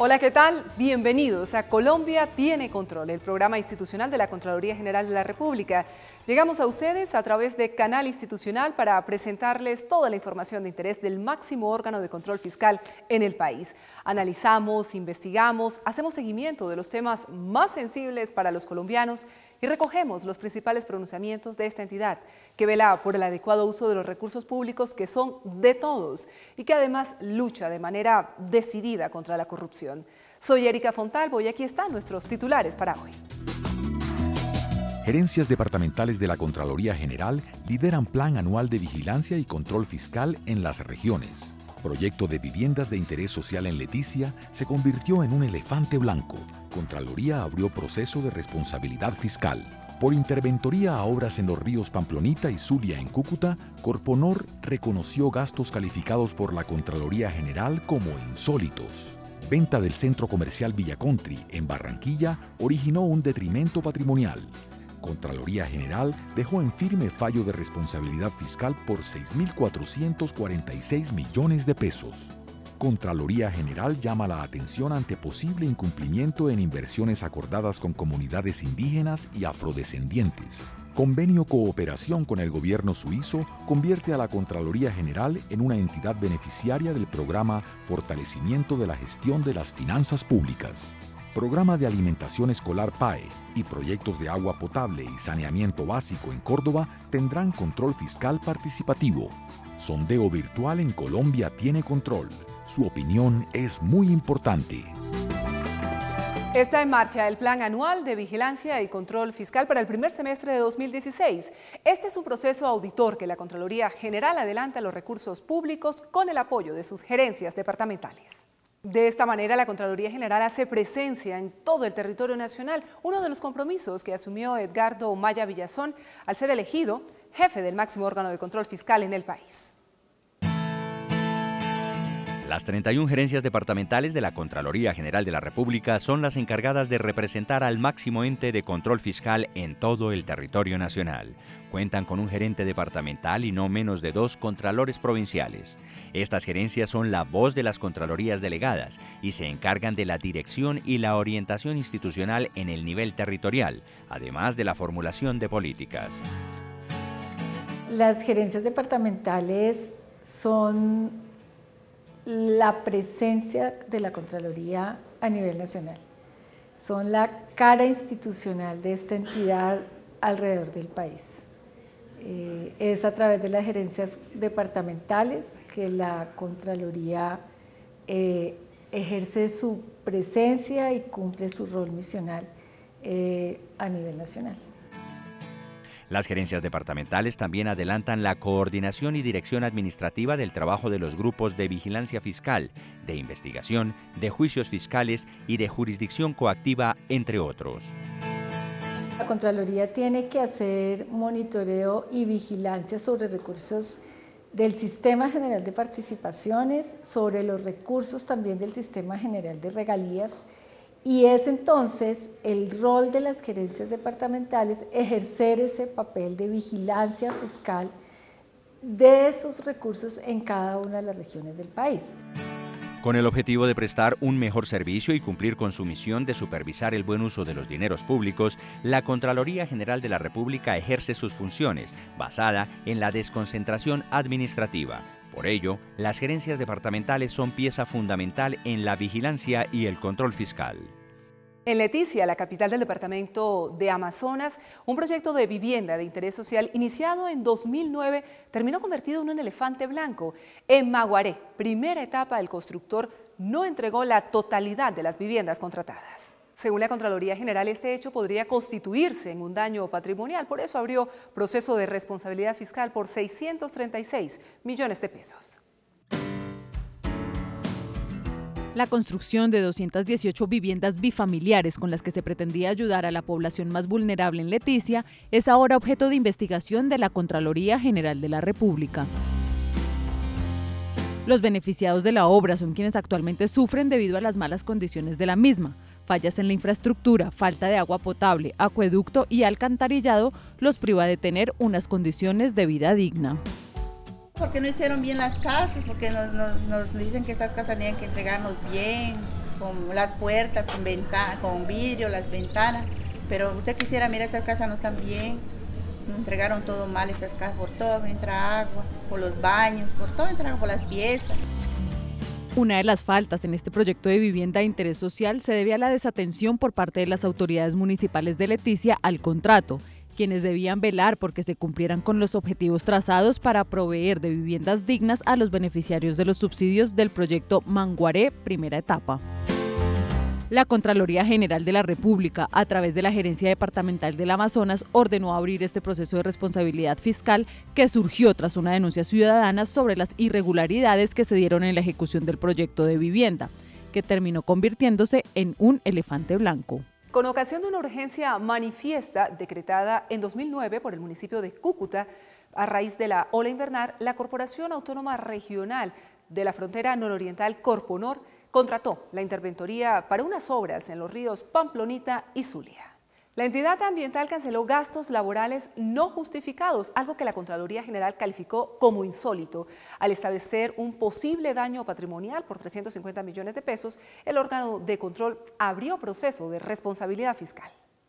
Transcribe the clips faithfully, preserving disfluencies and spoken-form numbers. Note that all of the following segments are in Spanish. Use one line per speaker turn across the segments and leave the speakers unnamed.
Hola, ¿qué tal? Bienvenidos a Colombia Tiene Control, el programa institucional de la Contraloría General de la República. Llegamos a ustedes a través de Canal Institucional para presentarles toda la información de interés del máximo órgano de control fiscal en el país. Analizamos, investigamos, hacemos seguimiento de los temas más sensibles para los colombianos y recogemos los principales pronunciamientos de esta entidad, que vela por el adecuado uso de los recursos públicos que son de todos y que además lucha de manera decidida contra la corrupción. Soy Erika Fontalvo y aquí están nuestros titulares para hoy.
Gerencias departamentales de la Contraloría General lideran Plan Anual de Vigilancia y Control Fiscal en las regiones. Proyecto de viviendas de interés social en Leticia se convirtió en un elefante blanco. Contraloría abrió proceso de responsabilidad fiscal. Por interventoría a obras en los ríos Pamplonita y Zulia en Cúcuta, Corponor reconoció gastos calificados por la Contraloría General como insólitos. Venta del centro comercial Villa Country en Barranquilla originó un detrimento patrimonial. Contraloría General dejó en firme fallo de responsabilidad fiscal por seis mil cuatrocientos cuarenta y seis millones de pesos. Contraloría General llama la atención ante posible incumplimiento en inversiones acordadas con comunidades indígenas y afrodescendientes. Convenio cooperación con el gobierno suizo convierte a la Contraloría General en una entidad beneficiaria del programa Fortalecimiento de la Gestión de las Finanzas Públicas. Programa de Alimentación Escolar P A E y proyectos de agua potable y saneamiento básico en Córdoba tendrán control fiscal participativo. Sondeo virtual en Colombia Tiene Control. Su opinión es muy importante.
Está en marcha el Plan Anual de Vigilancia y Control Fiscal para el primer semestre de dos mil dieciséis. Este es un proceso auditor que la Contraloría General adelanta a los recursos públicos con el apoyo de sus gerencias departamentales. De esta manera, la Contraloría General hace presencia en todo el territorio nacional, uno de los compromisos que asumió Edgardo Maya Villazón al ser elegido jefe del máximo órgano de control fiscal en el país.
Las treinta y una gerencias departamentales de la Contraloría General de la República son las encargadas de representar al máximo ente de control fiscal en todo el territorio nacional. Cuentan con un gerente departamental y no menos de dos contralores provinciales. Estas gerencias son la voz de las contralorías delegadas y se encargan de la dirección y la orientación institucional en el nivel territorial, además de la formulación de políticas.
Las gerencias departamentales son la presencia de la Contraloría a nivel nacional. Son la cara institucional de esta entidad alrededor del país. Eh, es a través de las gerencias departamentales que la Contraloría eh, ejerce su presencia y cumple su rol misional eh, a nivel nacional.
Las gerencias departamentales también adelantan la coordinación y dirección administrativa del trabajo de los grupos de vigilancia fiscal, de investigación, de juicios fiscales y de jurisdicción coactiva, entre otros.
La Contraloría tiene que hacer monitoreo y vigilancia sobre recursos del Sistema General de Participaciones, sobre los recursos también del Sistema General de Regalías, y es entonces el rol de las gerencias departamentales ejercer ese papel de vigilancia fiscal de esos recursos en cada una de las regiones del país.
Con el objetivo de prestar un mejor servicio y cumplir con su misión de supervisar el buen uso de los dineros públicos, la Contraloría General de la República ejerce sus funciones, basada en la desconcentración administrativa. Por ello, las gerencias departamentales son pieza fundamental en la vigilancia y el control fiscal.
En Leticia, la capital del departamento de Amazonas, un proyecto de vivienda de interés social iniciado en dos mil nueve terminó convertido en un elefante blanco. En Maguaré, primera etapa, el constructor no entregó la totalidad de las viviendas contratadas. Según la Contraloría General, este hecho podría constituirse en un daño patrimonial, por eso abrió proceso de responsabilidad fiscal por seiscientos treinta y seis millones de pesos.
La construcción de doscientas dieciocho viviendas bifamiliares con las que se pretendía ayudar a la población más vulnerable en Leticia es ahora objeto de investigación de la Contraloría General de la República. Los beneficiados de la obra son quienes actualmente sufren debido a las malas condiciones de la misma. Fallas en la infraestructura, falta de agua potable, acueducto y alcantarillado los priva de tener unas condiciones de vida digna.
Porque no hicieron bien las casas, porque nos, nos, nos dicen que estas casas tenían que entregarnos bien, con las puertas, con, venta, con vidrio, las ventanas, pero usted quisiera, mira, estas casas no están bien, nos entregaron todo mal, estas casas, por todo entra agua, por los baños, por todo entra agua, por las piezas.
Una de las faltas en este proyecto de vivienda de interés social se debe a la desatención por parte de las autoridades municipales de Leticia al contrato, quienes debían velar porque se cumplieran con los objetivos trazados para proveer de viviendas dignas a los beneficiarios de los subsidios del proyecto Manguaré, primera etapa. La Contraloría General de la República, a través de la Gerencia Departamental del Amazonas, ordenó abrir este proceso de responsabilidad fiscal que surgió tras una denuncia ciudadana sobre las irregularidades que se dieron en la ejecución del proyecto de vivienda, que terminó convirtiéndose en un elefante blanco.
Con ocasión de una urgencia manifiesta decretada en dos mil nueve por el municipio de Cúcuta, a raíz de la ola invernal, la Corporación Autónoma Regional de la Frontera Nororiental, Corponor, contrató la interventoría para unas obras en los ríos Pamplonita y Zulia. La entidad ambiental canceló gastos laborales no justificados, algo que la Contraloría General calificó como insólito. Al establecer un posible daño patrimonial por trescientos cincuenta millones de pesos, el órgano de control abrió proceso de responsabilidad fiscal.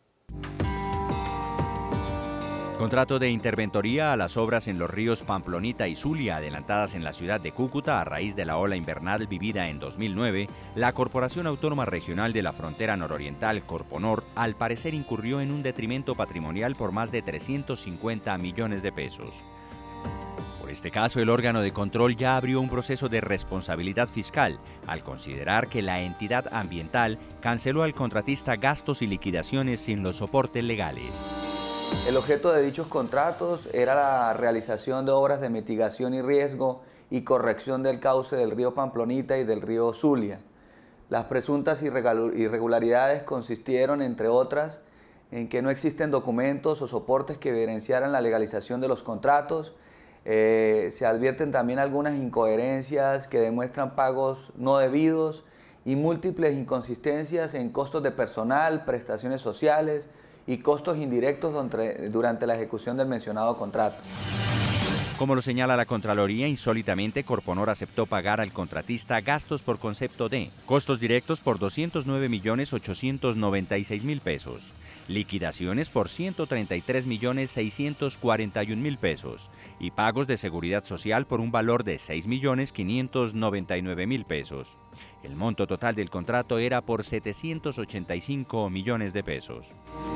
Contrato de interventoría a las obras en los ríos Pamplonita y Zulia, adelantadas en la ciudad de Cúcuta a raíz de la ola invernal vivida en dos mil nueve, la Corporación Autónoma Regional de la Frontera Nororiental, Corponor, al parecer incurrió en un detrimento patrimonial por más de trescientos cincuenta millones de pesos. Por este caso, el órgano de control ya abrió un proceso de responsabilidad fiscal, al considerar que la entidad ambiental canceló al contratista gastos y liquidaciones sin los soportes legales.
El objeto de dichos contratos era la realización de obras de mitigación y riesgo y corrección del cauce del río Pamplonita y del río Zulia. Las presuntas irregularidades consistieron, entre otras, en que no existen documentos o soportes que evidenciaran la legalización de los contratos. Eh, se advierten también algunas incoherencias que demuestran pagos no debidos y múltiples inconsistencias en costos de personal, prestaciones sociales y costos indirectos durante la ejecución del mencionado contrato.
Como lo señala la Contraloría, insólitamente Corponor aceptó pagar al contratista gastos por concepto de costos directos por doscientos nueve millones ochocientos noventa y seis mil pesos, liquidaciones por ciento treinta y tres millones seiscientos cuarenta y un mil pesos y pagos de seguridad social por un valor de seis millones quinientos noventa y nueve mil pesos. El monto total del contrato era por setecientos ochenta y cinco millones de pesos.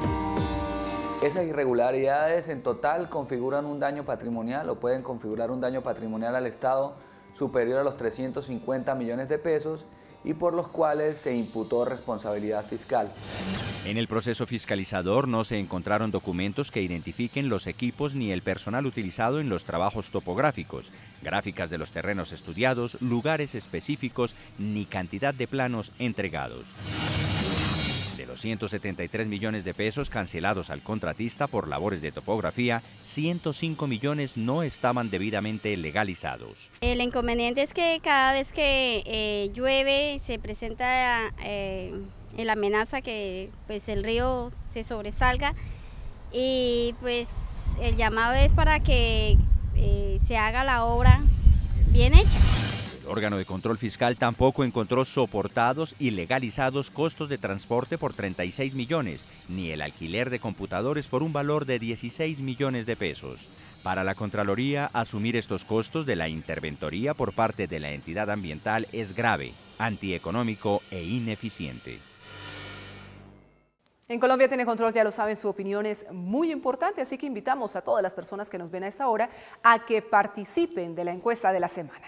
Esas irregularidades en total configuran un daño patrimonial o pueden configurar un daño patrimonial al Estado superior a los trescientos cincuenta millones de pesos y por los cuales se imputó responsabilidad fiscal.
En el proceso fiscalizador no se encontraron documentos que identifiquen los equipos ni el personal utilizado en los trabajos topográficos, gráficas de los terrenos estudiados, lugares específicos ni cantidad de planos entregados. De los ciento setenta y tres millones de pesos cancelados al contratista por labores de topografía, ciento cinco millones no estaban debidamente legalizados.
El inconveniente es que cada vez que eh, llueve se presenta eh, la amenaza que pues, el río se sobresalga y pues el llamado es para que eh, se haga la obra bien hecha.
El órgano de control fiscal tampoco encontró soportados y legalizados costos de transporte por treinta y seis millones, ni el alquiler de computadores por un valor de dieciséis millones de pesos. Para la Contraloría, asumir estos costos de la interventoría por parte de la entidad ambiental es grave, antieconómico e ineficiente.
En Colombia Tiene Control, ya lo saben, su opinión es muy importante, así que invitamos a todas las personas que nos ven a esta hora a que participen de la encuesta de la semana.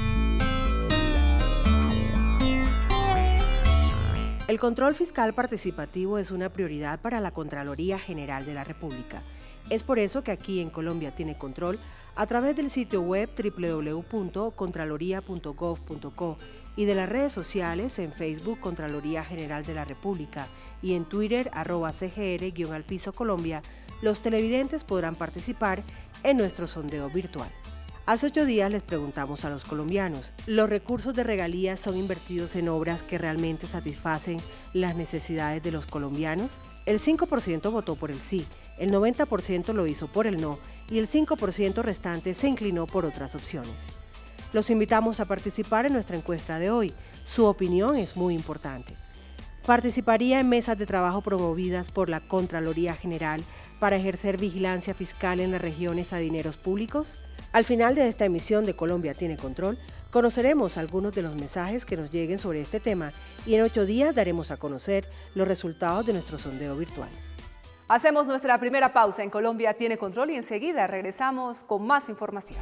El control fiscal participativo es una prioridad para la Contraloría General de la República. Es por eso que aquí en Colombia Tiene Control, a través del sitio web doble u doble u doble u punto contraloría punto gov punto co y de las redes sociales en Facebook Contraloría General de la República y en Twitter arroba C G R guión al piso Colombia, los televidentes podrán participar en nuestro sondeo virtual. Hace ocho días les preguntamos a los colombianos, ¿los recursos de regalías son invertidos en obras que realmente satisfacen las necesidades de los colombianos? El cinco por ciento votó por el sí, el noventa por ciento lo hizo por el no y el cinco por ciento restante se inclinó por otras opciones. Los invitamos a participar en nuestra encuesta de hoy. Su opinión es muy importante. Participaría en mesas de trabajo promovidas por la Contraloría General para ejercer vigilancia fiscal en las regiones a dineros públicos. Al final de esta emisión de Colombia tiene control, conoceremos algunos de los mensajes que nos lleguen sobre este tema y en ocho días daremos a conocer los resultados de nuestro sondeo virtual.
Hacemos nuestra primera pausa en Colombia tiene control y enseguida regresamos con más información.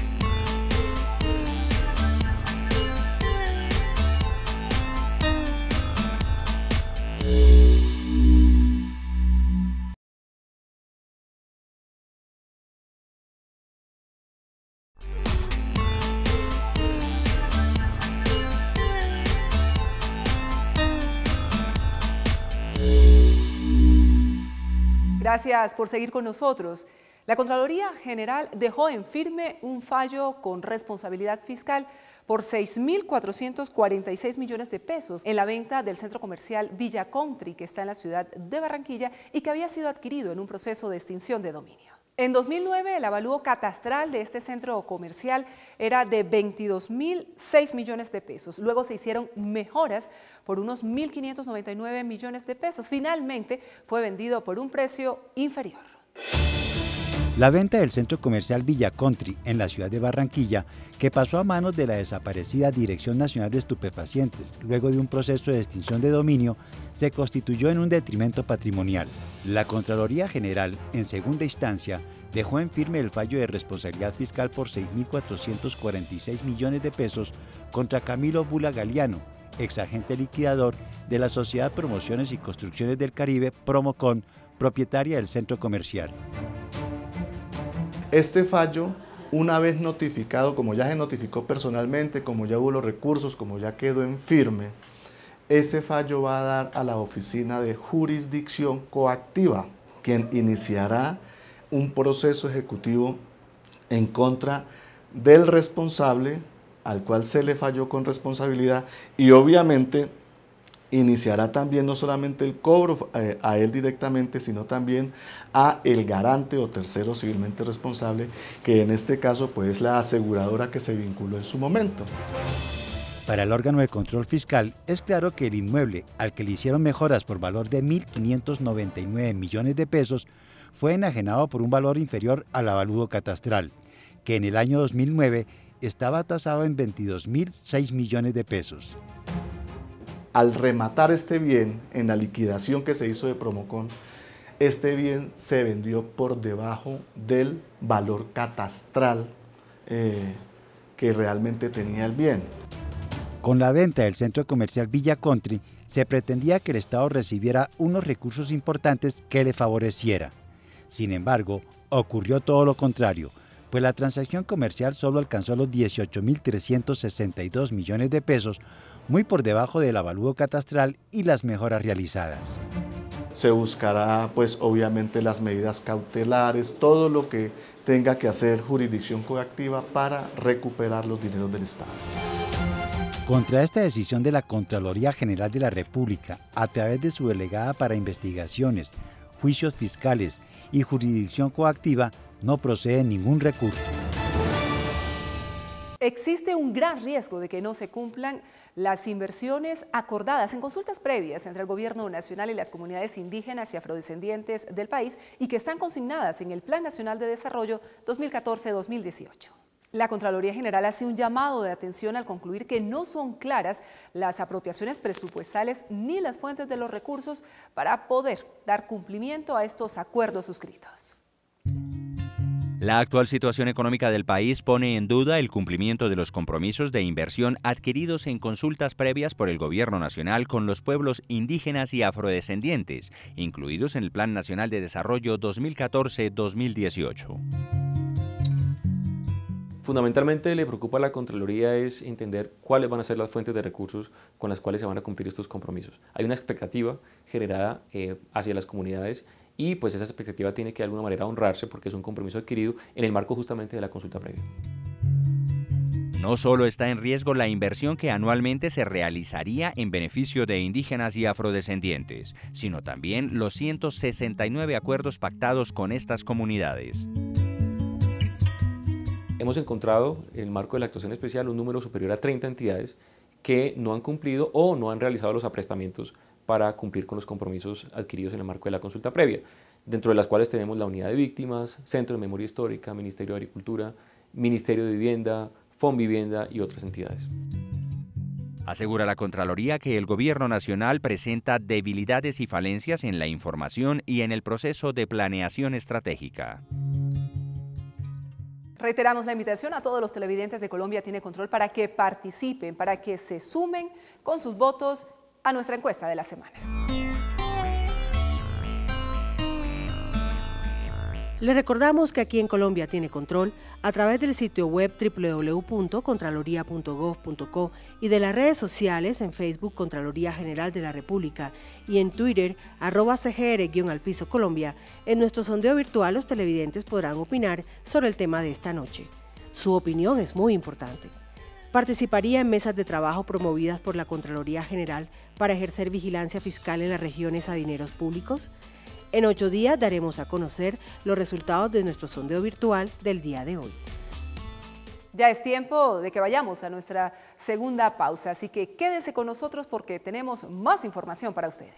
Gracias por seguir con nosotros. La Contraloría General dejó en firme un fallo con responsabilidad fiscal por seis mil cuatrocientos cuarenta y seis millones de pesos en la venta del centro comercial Villa Country, que está en la ciudad de Barranquilla y que había sido adquirido en un proceso de extinción de dominio. En dos mil nueve, el avalúo catastral de este centro comercial era de veintidós mil seis millones de pesos. Luego se hicieron mejoras por unos mil quinientos noventa y nueve millones de pesos. Finalmente, fue vendido por un precio inferior.
La venta del centro comercial Villa Country en la ciudad de Barranquilla, que pasó a manos de la desaparecida Dirección Nacional de Estupefacientes, luego de un proceso de extinción de dominio, se constituyó en un detrimento patrimonial. La Contraloría General, en segunda instancia, dejó en firme el fallo de responsabilidad fiscal por seis mil cuatrocientos cuarenta y seis millones de pesos contra Camilo Bula Galeano, exagente liquidador de la Sociedad Promociones y Construcciones del Caribe, Promocon, propietaria del centro comercial.
Este fallo, una vez notificado, como ya se notificó personalmente, como ya hubo los recursos, como ya quedó en firme, ese fallo va a dar a la Oficina de Jurisdicción Coactiva, quien iniciará un proceso ejecutivo en contra del responsable, al cual se le falló con responsabilidad, y obviamente iniciará también no solamente el cobro eh, a él directamente, sino también a el garante o tercero civilmente responsable, que en este caso pues es la aseguradora que se vinculó en su momento.
Para el órgano de control fiscal es claro que el inmueble, al que le hicieron mejoras por valor de mil quinientos noventa y nueve millones de pesos, fue enajenado por un valor inferior al avalúo catastral, que en el año dos mil nueve estaba tasado en veintidós mil seis millones de pesos.
Al rematar este bien en la liquidación que se hizo de Promocon, este bien se vendió por debajo del valor catastral eh, que realmente tenía el bien.
Con la venta del centro comercial Villa Country, se pretendía que el Estado recibiera unos recursos importantes que le favoreciera. Sin embargo, ocurrió todo lo contrario, pues la transacción comercial solo alcanzó los dieciocho mil trescientos sesenta y dos millones de pesos, muy por debajo del avalúo catastral y las mejoras realizadas.
Se buscará, pues obviamente, las medidas cautelares, todo lo que tenga que hacer jurisdicción coactiva para recuperar los dineros del Estado.
Contra esta decisión de la Contraloría General de la República, a través de su delegada para investigaciones, juicios fiscales y jurisdicción coactiva, no procede ningún recurso.
Existe un gran riesgo de que no se cumplan las inversiones acordadas en consultas previas entre el Gobierno Nacional y las comunidades indígenas y afrodescendientes del país y que están consignadas en el Plan Nacional de Desarrollo dos mil catorce a dos mil dieciocho. La Contraloría General hace un llamado de atención al concluir que no son claras las apropiaciones presupuestales ni las fuentes de los recursos para poder dar cumplimiento a estos acuerdos suscritos.
La actual situación económica del país pone en duda el cumplimiento de los compromisos de inversión adquiridos en consultas previas por el Gobierno Nacional con los pueblos indígenas y afrodescendientes, incluidos en el Plan Nacional de Desarrollo dos mil catorce a dos mil dieciocho.
Fundamentalmente le preocupa a la Contraloría es entender cuáles van a ser las fuentes de recursos con las cuales se van a cumplir estos compromisos. Hay una expectativa generada eh, hacia las comunidades y pues esa expectativa tiene que de alguna manera honrarse porque es un compromiso adquirido en el marco justamente de la consulta previa.
No solo está en riesgo la inversión que anualmente se realizaría en beneficio de indígenas y afrodescendientes, sino también los ciento sesenta y nueve acuerdos pactados con estas comunidades.
Hemos encontrado en el marco de la actuación especial un número superior a treinta entidades que no han cumplido o no han realizado los aprestamientos para cumplir con los compromisos adquiridos en el marco de la consulta previa, dentro de las cuales tenemos la Unidad de Víctimas, Centro de Memoria Histórica, Ministerio de Agricultura, Ministerio de Vivienda, Fonvivienda y otras entidades.
Asegura la Contraloría que el Gobierno Nacional presenta debilidades y falencias en la información y en el proceso de planeación estratégica.
Reiteramos la invitación a todos los televidentes de Colombia Tiene Control para que participen, para que se sumen con sus votos a nuestra encuesta de la semana.
Le recordamos que aquí en Colombia Tiene Control, a través del sitio web doble u doble u doble u punto contraloría punto gov punto co y de las redes sociales en Facebook Contraloría General de la República y en Twitter arroba C G R guión al piso Colombia, en nuestro sondeo virtual los televidentes podrán opinar sobre el tema de esta noche. Su opinión es muy importante. ¿Participaría en mesas de trabajo promovidas por la Contraloría General para ejercer vigilancia fiscal en las regiones a dineros públicos? En ocho días daremos a conocer los resultados de nuestro sondeo virtual del día de hoy.
Ya es tiempo de que vayamos a nuestra segunda pausa, así que quédense con nosotros porque tenemos más información para ustedes.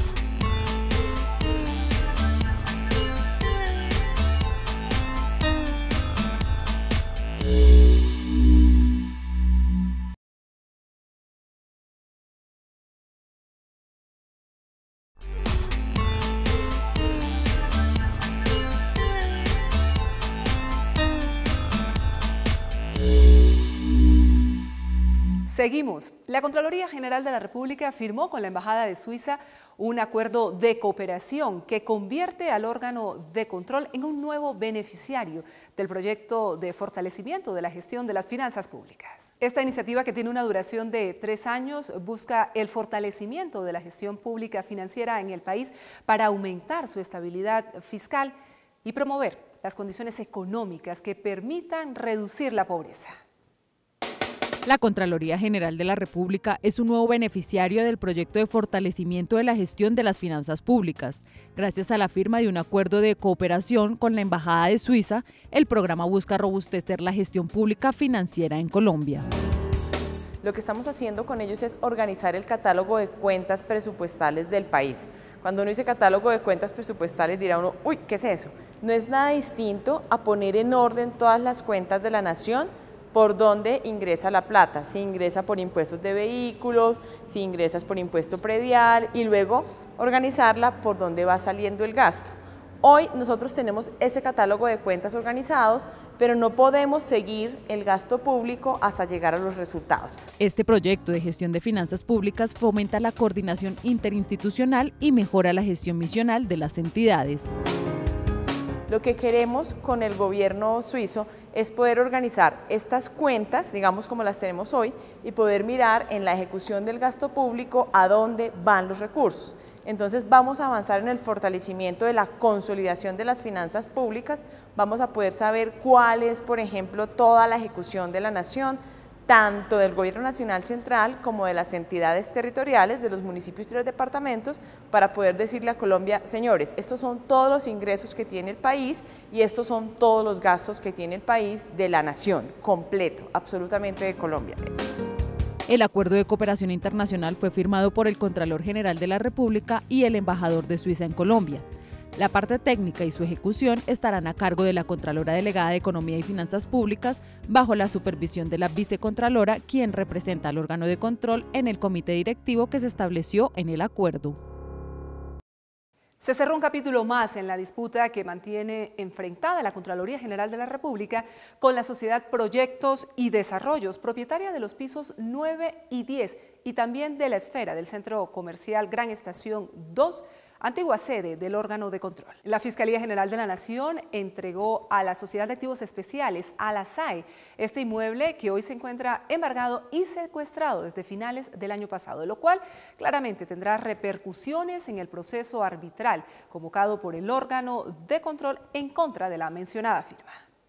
Seguimos. La Contraloría General de la República firmó con la Embajada de Suiza un acuerdo de cooperación que convierte al órgano de control en un nuevo beneficiario del proyecto de fortalecimiento de la gestión de las finanzas públicas. Esta iniciativa, que tiene una duración de tres años, busca el fortalecimiento de la gestión pública financiera en el país para aumentar su estabilidad fiscal y promover las condiciones económicas que permitan reducir la pobreza.
La Contraloría General de la República es un nuevo beneficiario del proyecto de fortalecimiento de la gestión de las finanzas públicas. Gracias a la firma de un acuerdo de cooperación con la Embajada de Suiza, el programa busca robustecer la gestión pública financiera en Colombia.
Lo que estamos haciendo con ellos es organizar el catálogo de cuentas presupuestales del país. Cuando uno dice catálogo de cuentas presupuestales dirá uno, uy, ¿qué es eso? No es nada distinto a poner en orden todas las cuentas de la nación, por dónde ingresa la plata, si ingresa por impuestos de vehículos, si ingresas por impuesto predial y luego organizarla por dónde va saliendo el gasto. Hoy nosotros tenemos ese catálogo de cuentas organizados, pero no podemos seguir el gasto público hasta llegar a los resultados.
Este proyecto de gestión de finanzas públicas fomenta la coordinación interinstitucional y mejora la gestión misional de las entidades.
Lo que queremos con el gobierno suizo es poder organizar estas cuentas, digamos como las tenemos hoy, y poder mirar en la ejecución del gasto público a dónde van los recursos. Entonces vamos a avanzar en el fortalecimiento de la consolidación de las finanzas públicas, vamos a poder saber cuál es, por ejemplo, toda la ejecución de la nación, tanto del Gobierno Nacional Central como de las entidades territoriales, de los municipios y los departamentos, para poder decirle a Colombia, señores, estos son todos los ingresos que tiene el país y estos son todos los gastos que tiene el país de la nación, completo, absolutamente de Colombia.
El acuerdo de cooperación internacional fue firmado por el Contralor General de la República y el embajador de Suiza en Colombia. La parte técnica y su ejecución estarán a cargo de la Contralora Delegada de Economía y Finanzas Públicas, bajo la supervisión de la Vicecontralora, quien representa al órgano de control en el comité directivo que se estableció en el acuerdo.
Se cerró un capítulo más en la disputa que mantiene enfrentada la Contraloría General de la República con la sociedad Proyectos y Desarrollos, propietaria de los pisos nueve y diez y también de la esfera del Centro Comercial Gran Estación dos, antigua sede del órgano de control. La Fiscalía General de la Nación entregó a la Sociedad de Activos Especiales, a la S A E, este inmueble que hoy se encuentra embargado y secuestrado desde finales del año pasado, lo cual claramente tendrá repercusiones en el proceso arbitral convocado por el órgano de control en contra de la mencionada firma.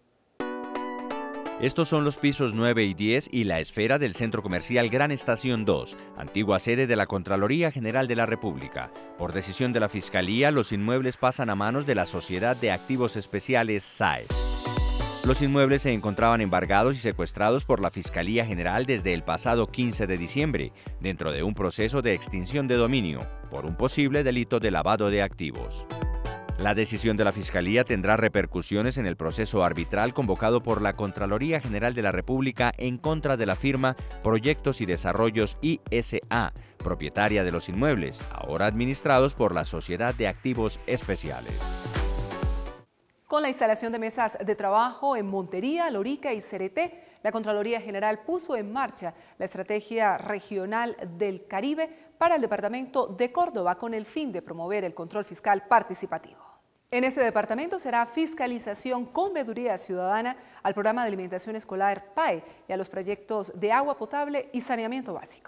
Estos son los pisos nueve y diez y la esfera del Centro Comercial Gran Estación dos, antigua sede de la Contraloría General de la República. Por decisión de la Fiscalía, los inmuebles pasan a manos de la Sociedad de Activos Especiales S A E. Los inmuebles se encontraban embargados y secuestrados por la Fiscalía General desde el pasado quince de diciembre, dentro de un proceso de extinción de dominio, por un posible delito de lavado de activos. La decisión de la Fiscalía tendrá repercusiones en el proceso arbitral convocado por la Contraloría General de la República en contra de la firma Proyectos y Desarrollos I S A, propietaria de los inmuebles, ahora administrados por la Sociedad de Activos Especiales.
Con la instalación de mesas de trabajo en Montería, Lorica y Cereté, la Contraloría General puso en marcha la Estrategia Regional del Caribe para el departamento de Córdoba con el fin de promover el control fiscal participativo. En este departamento será fiscalización con veeduría ciudadana al programa de alimentación escolar P A E y a los proyectos de agua potable y saneamiento básico.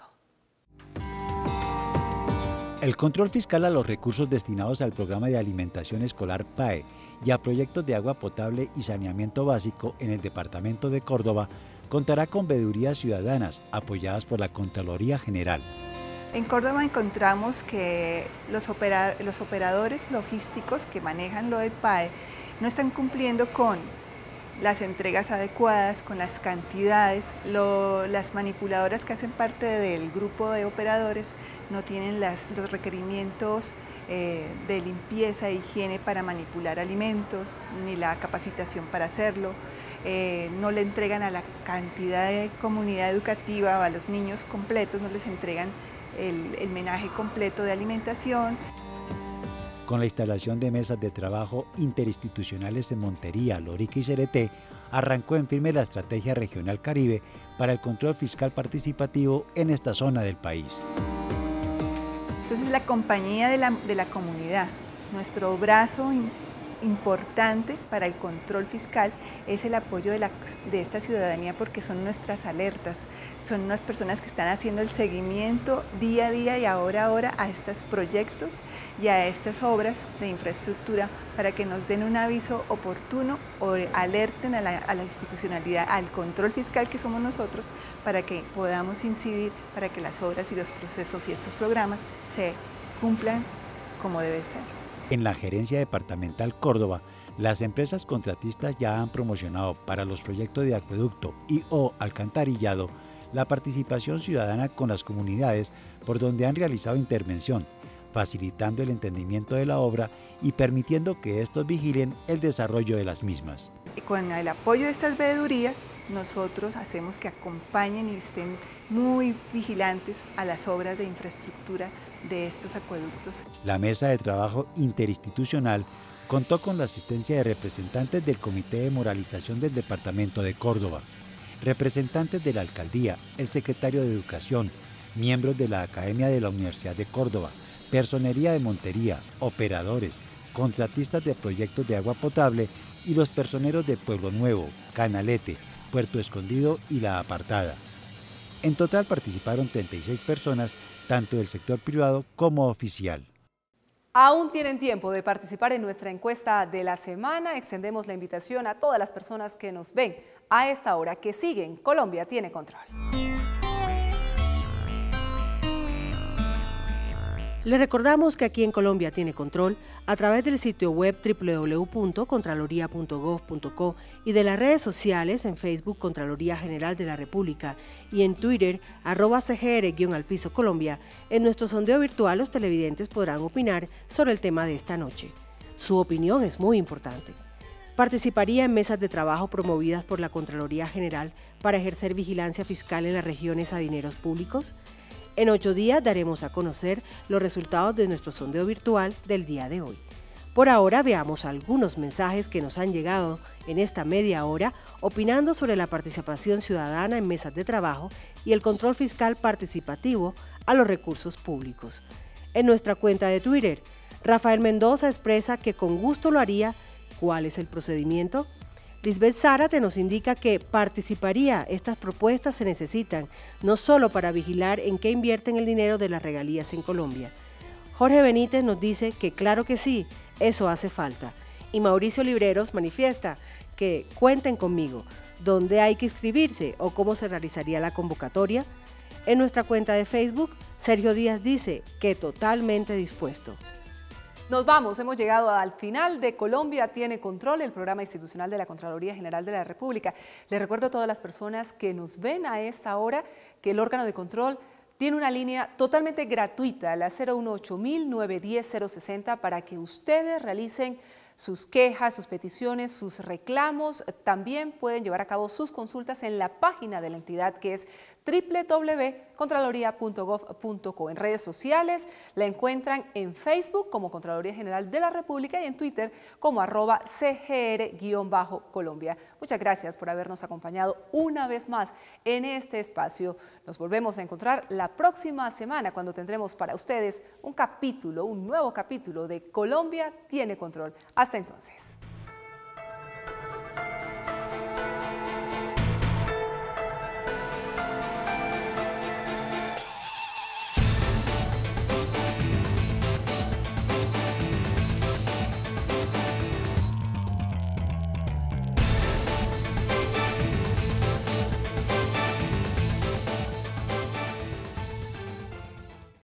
El control fiscal a los recursos destinados al programa de alimentación escolar P A E y a proyectos de agua potable y saneamiento básico en el departamento de Córdoba contará con veedurías ciudadanas apoyadas por la Contraloría General.
En Córdoba encontramos que los, opera, los operadores logísticos que manejan lo del P A E no están cumpliendo con las entregas adecuadas, con las cantidades, lo, las manipuladoras que hacen parte del grupo de operadores no tienen las, los requerimientos eh, de limpieza e higiene para manipular alimentos, ni la capacitación para hacerlo, eh, no le entregan a la cantidad de comunidad educativa, a los niños completos, no les entregan el, el menaje completo de alimentación.
Con la instalación de mesas de trabajo interinstitucionales en Montería, Lorica y Cereté, arrancó en firme la Estrategia Regional Caribe para el control fiscal participativo en esta zona del país.
Entonces la compañía de la, de la comunidad, nuestro brazo importante para el control fiscal es el apoyo de, la, de esta ciudadanía porque son nuestras alertas, son unas personas que están haciendo el seguimiento día a día y ahora a hora a estos proyectos y a estas obras de infraestructura para que nos den un aviso oportuno o alerten a la, a la institucionalidad, al control fiscal que somos nosotros, para que podamos incidir, para que las obras y los procesos y estos programas se cumplan como debe ser.
En la Gerencia Departamental Córdoba, las empresas contratistas ya han promocionado para los proyectos de acueducto y o alcantarillado la participación ciudadana con las comunidades por donde han realizado intervención, facilitando el entendimiento de la obra y permitiendo que estos vigilen el desarrollo de las mismas.
Con el apoyo de estas veedurías, nosotros hacemos que acompañen y estén muy vigilantes a las obras de infraestructura de estos acueductos.
La mesa de trabajo interinstitucional contó con la asistencia de representantes del Comité de Moralización del Departamento de Córdoba, representantes de la Alcaldía, el Secretario de Educación, miembros de la Academia de la Universidad de Córdoba, Personería de Montería, operadores, contratistas de proyectos de agua potable y los personeros de Pueblo Nuevo, Canalete, Puerto Escondido y La Apartada. En total participaron treinta y seis personas, tanto del sector privado como oficial.
Aún tienen tiempo de participar en nuestra encuesta de la semana. Extendemos la invitación a todas las personas que nos ven a esta hora que siguen Colombia Tiene Control.
Le recordamos que aquí en Colombia Tiene Control, a través del sitio web doble u doble u doble u punto contraloría punto gov punto co y de las redes sociales en Facebook Contraloría General de la República y en Twitter arroba C G R guión al piso Colombia, en nuestro sondeo virtual los televidentes podrán opinar sobre el tema de esta noche. Su opinión es muy importante. ¿Participaría en mesas de trabajo promovidas por la Contraloría General para ejercer vigilancia fiscal en las regiones a dineros públicos? En ocho días daremos a conocer los resultados de nuestro sondeo virtual del día de hoy. Por ahora veamos algunos mensajes que nos han llegado en esta media hora opinando sobre la participación ciudadana en mesas de trabajo y el control fiscal participativo a los recursos públicos. En nuestra cuenta de Twitter, Rafael Mendoza expresa que con gusto lo haría. ¿Cuál es el procedimiento? Lisbeth Zárate nos indica que participaría. Estas propuestas se necesitan no solo para vigilar en qué invierten el dinero de las regalías en Colombia. Jorge Benítez nos dice que claro que sí, eso hace falta. Y Mauricio Libreros manifiesta que cuenten conmigo, dónde hay que inscribirse o cómo se realizaría la convocatoria. En nuestra cuenta de Facebook, Sergio Díaz dice que totalmente dispuesto.
Nos vamos, hemos llegado al final de Colombia Tiene Control, el programa institucional de la Contraloría General de la República. Les recuerdo a todas las personas que nos ven a esta hora que el órgano de control tiene una línea totalmente gratuita, la cero uno ocho mil, nueve uno cero, cero seis cero, para que ustedes realicen sus quejas, sus peticiones, sus reclamos. También pueden llevar a cabo sus consultas en la página de la entidad, que es doble u doble u doble u punto contraloría punto gov punto co. En redes sociales la encuentran en Facebook como Contraloría General de la República y en Twitter como arroba C G R Colombia. Muchas gracias por habernos acompañado una vez más en este espacio. Nos volvemos a encontrar la próxima semana cuando tendremos para ustedes un capítulo, un nuevo capítulo de Colombia Tiene Control. Hasta entonces.